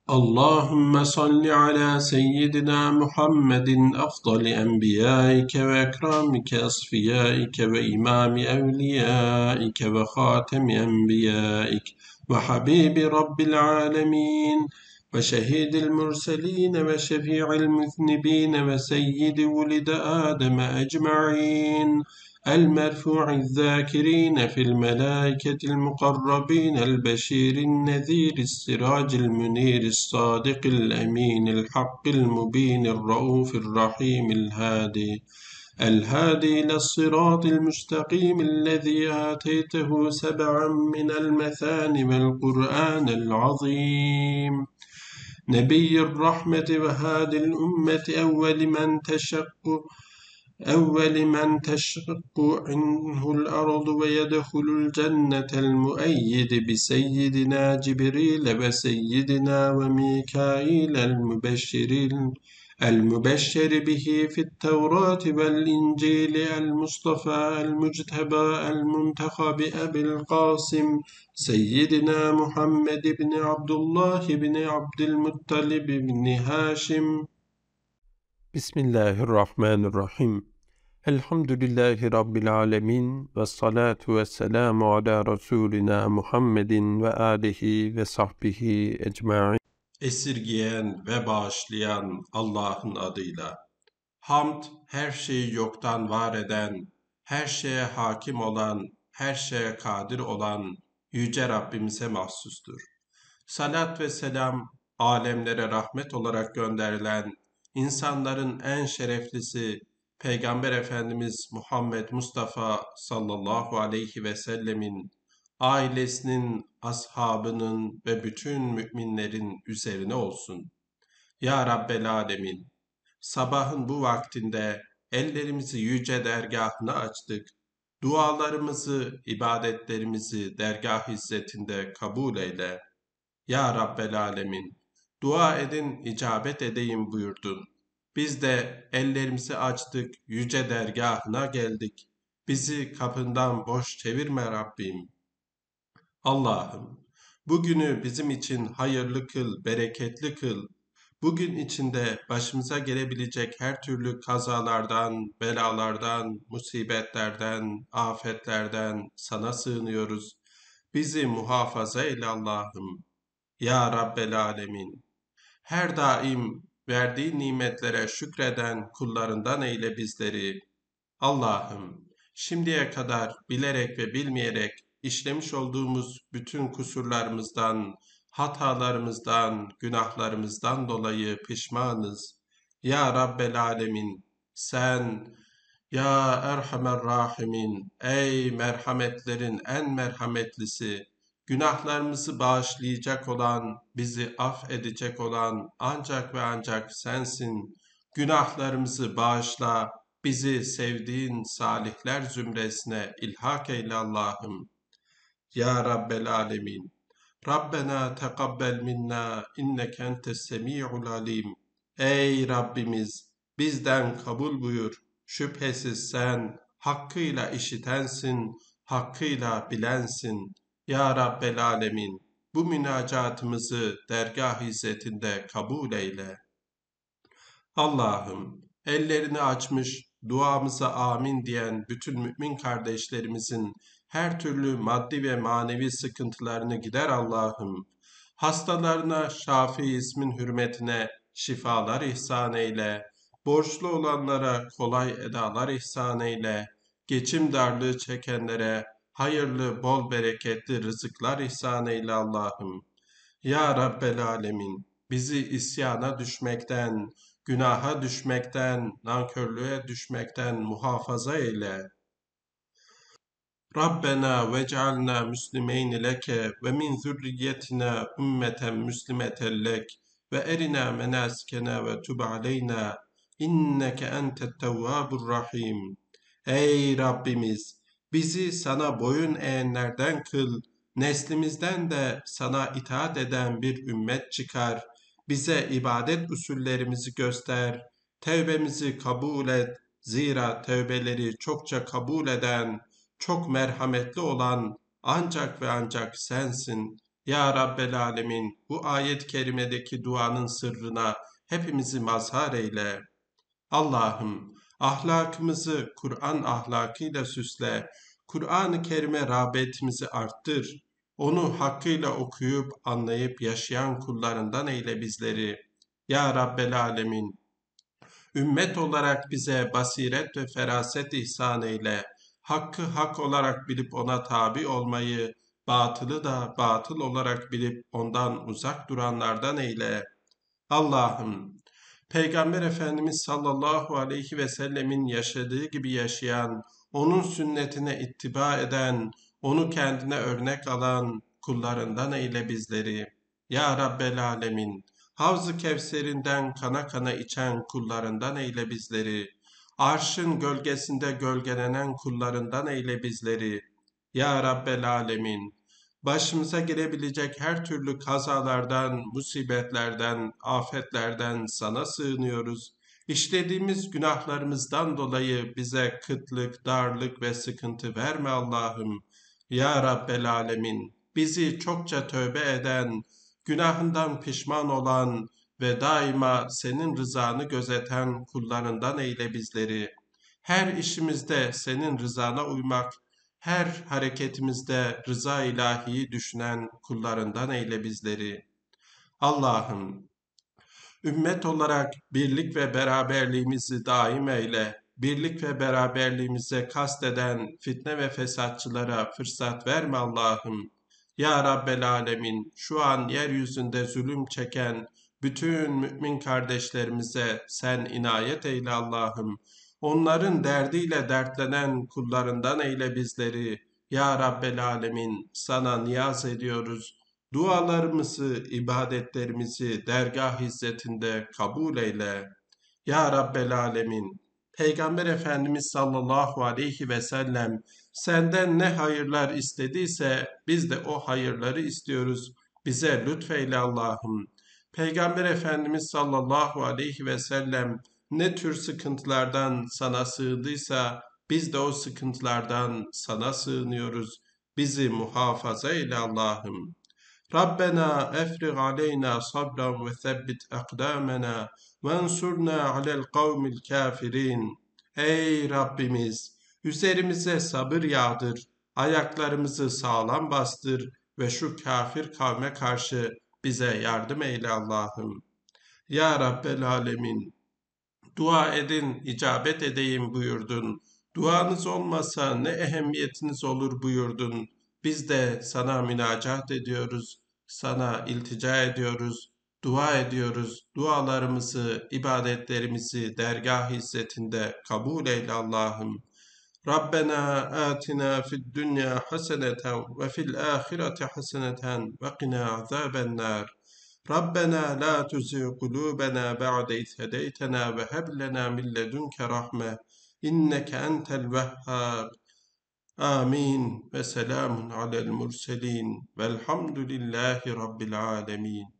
اللهم صل على سيدنا محمد أفضل أنبيائك وأكرمك أصفيائك وإمام أوليائك وخاتم أنبيائك وحبيب رب العالمين وشهيد المرسلين وشفيع المذنبين وسيد ولد آدم أجمعين المرفوع الذاكرين في الملائكة المقربين البشير النذير السراج المنير الصادق الأمين الحق المبين الرؤوف الرحيم الهادي إلى الصراط المستقيم الذي آتيته سبعا من المثاني والقرآن العظيم نبي الرحمة وهادي الأمة أول من تشق عنه الأرض ويدخل الجنة المؤيد بسيدنا جبريل وسيدنا وميكائيل المبشر به في التوراة والإنجيل المصطفى المجتبى المنتخب أبي القاسم سيدنا محمد بن عبد الله بن عبد المطلب بن هاشم. Bismillahirrahmanirrahim. Elhamdülillahi Rabbil alemin. Ve salatu ve selamu ala Resulina Muhammedin ve alihi ve sahbihi ecma'in. Esirgeyen ve bağışlayan Allah'ın adıyla. Hamd, her şeyi yoktan var eden, her şeye hakim olan, her şeye kadir olan Yüce Rabbimize mahsustur. Salat ve selam, alemlere rahmet olarak gönderilen, insanların en şereflisi Peygamber Efendimiz Muhammed Mustafa sallallahu aleyhi ve sellemin, ailesinin, ashabının ve bütün müminlerin üzerine olsun. Ya Rabbel Alemin, sabahın bu vaktinde ellerimizi yüce dergahına açtık. Dualarımızı, ibadetlerimizi dergah izzetinde kabul eyle. Ya Rabbel Alemin, dua edin, icabet edeyim buyurdun. Biz de ellerimizi açtık, yüce dergahına geldik. Bizi kapından boş çevirme Rabbim. Allah'ım, bugünü bizim için hayırlı kıl, bereketli kıl. Bugün içinde başımıza gelebilecek her türlü kazalardan, belalardan, musibetlerden, afetlerden sana sığınıyoruz. Bizi muhafaza eyle Allah'ım. Ya Rabbel Alemin, her daim verdiği nimetlere şükreden kullarından eyle bizleri. Allah'ım, şimdiye kadar bilerek ve bilmeyerek işlemiş olduğumuz bütün kusurlarımızdan, hatalarımızdan, günahlarımızdan dolayı pişmanız. Ya Rabbel Alemin, sen, Ya Erhamer Rahimin, ey merhametlerin en merhametlisi, günahlarımızı bağışlayacak olan, bizi affedecek olan ancak ve ancak sensin. Günahlarımızı bağışla, bizi sevdiğin salihler zümresine ilhak eyle Allah'ım. Ya Rabbel Alemin. Rabbena tekabbel minna inneke entes semi'ul alim. Ey Rabbimiz, bizden kabul buyur. Şüphesiz sen hakkıyla işitensin, hakkıyla bilensin. Ya Rabbel Alemin, bu münacatımızı dergah izzetinde kabul eyle. Allah'ım, ellerini açmış, duamıza amin diyen bütün mümin kardeşlerimizin her türlü maddi ve manevi sıkıntılarını gider Allah'ım. Hastalarına Şafi ismin hürmetine şifalar ihsan eyle. Borçlu olanlara kolay edalar ihsan eyle. Geçim darlığı çekenlere hayırlı, bol bereketli rızıklar ihsan eyle Allah'ım. Ya Rabbel Alemin, bizi isyana düşmekten, günaha düşmekten, nankörlüğe düşmekten muhafaza eyle. Rabbena vec'alna müslimeyni leke ve min zürriyetina ümmeten müslimeten lek ve erina menasikena ve tub aleyna inneke entet tevvabur rahim. Ey Rabbimiz, bizi sana boyun eğenlerden kıl, neslimizden de sana itaat eden bir ümmet çıkar. Bize ibadet usullerimizi göster, tevbemizi kabul et. Zira tevbeleri çokça kabul eden, çok merhametli olan ancak ve ancak sensin. Ya Rabbel Alemin, bu ayet-i kerimedeki duanın sırrına hepimizi mazhar eyle. Allah'ım, ahlakımızı Kur'an ahlakıyla süsle, Kur'an-ı Kerim'e rağbetimizi arttır, onu hakkıyla okuyup anlayıp yaşayan kullarından eyle bizleri. Ya Rabbel Alemin, ümmet olarak bize basiret ve feraset ihsan eyle, hakkı hak olarak bilip ona tabi olmayı, batılı da batıl olarak bilip ondan uzak duranlardan eyle. Allah'ım, Peygamber Efendimiz sallallahu aleyhi ve sellemin yaşadığı gibi yaşayan, onun sünnetine ittiba eden, onu kendine örnek alan kullarından eyle bizleri. Ya Rabbel Alemin, Havz-ı Kevser'inden kana kana içen kullarından eyle bizleri. Arşın gölgesinde gölgelenen kullarından eyle bizleri. Ya Rabbel Alemin, başımıza gelebilecek her türlü kazalardan, musibetlerden, afetlerden sana sığınıyoruz. İşlediğimiz günahlarımızdan dolayı bize kıtlık, darlık ve sıkıntı verme Allah'ım. Ya Rabbel Alemin, bizi çokça tövbe eden, günahından pişman olan ve daima senin rızanı gözeten kullarından eyle bizleri. Her işimizde senin rızana uymak, her hareketimizde rıza ilahiyi düşünen kullarından eyle bizleri. Allah'ım, ümmet olarak birlik ve beraberliğimizi daim eyle. Birlik ve beraberliğimize kasteden fitne ve fesatçılara fırsat verme Allah'ım. Ya Rabbel Alemin, şu an yeryüzünde zulüm çeken bütün mümin kardeşlerimize sen inayet eyle Allah'ım. Onların derdiyle dertlenen kullarından eyle bizleri. Ya Rabbel Alemin, sana niyaz ediyoruz. Dualarımızı, ibadetlerimizi dergah izzetinde kabul eyle. Ya Rabbel Alemin, Peygamber Efendimiz sallallahu aleyhi ve sellem senden ne hayırlar istediyse biz de o hayırları istiyoruz. Bize lütfeyle Allah'ım. Peygamber Efendimiz sallallahu aleyhi ve sellem ne tür sıkıntılardan sana sığdıysa biz de o sıkıntılardan sana sığınıyoruz. Bizi muhafaza eyle Allah'ım. Rabbena efrig aleyna sabran ve sebbit akdamena ve ensurna alel kavmil kafirin. Ey Rabbimiz! Üzerimize sabır yağdır, ayaklarımızı sağlam bastır ve şu kafir kavme karşı bize yardım eyle Allah'ım. Ya Rabbel Alemin, dua edin, icabet edeyim buyurdun. Duanız olmasa ne ehemmiyetiniz olur buyurdun. Biz de sana münacat ediyoruz, sana iltica ediyoruz, dua ediyoruz. Dualarımızı, ibadetlerimizi dergah izzetinde kabul eyle Allah'ım. Rabbena atina fid dünya haseneten ve fil ahireti haseneten ve qina azaben nar. ربنا لا تزغ قلوبنا بعد إذ هديتنا وهب لنا من لدنك رحمة إنك أنت الوهاب آمين وسلام على المرسلين والحمد لله رب العالمين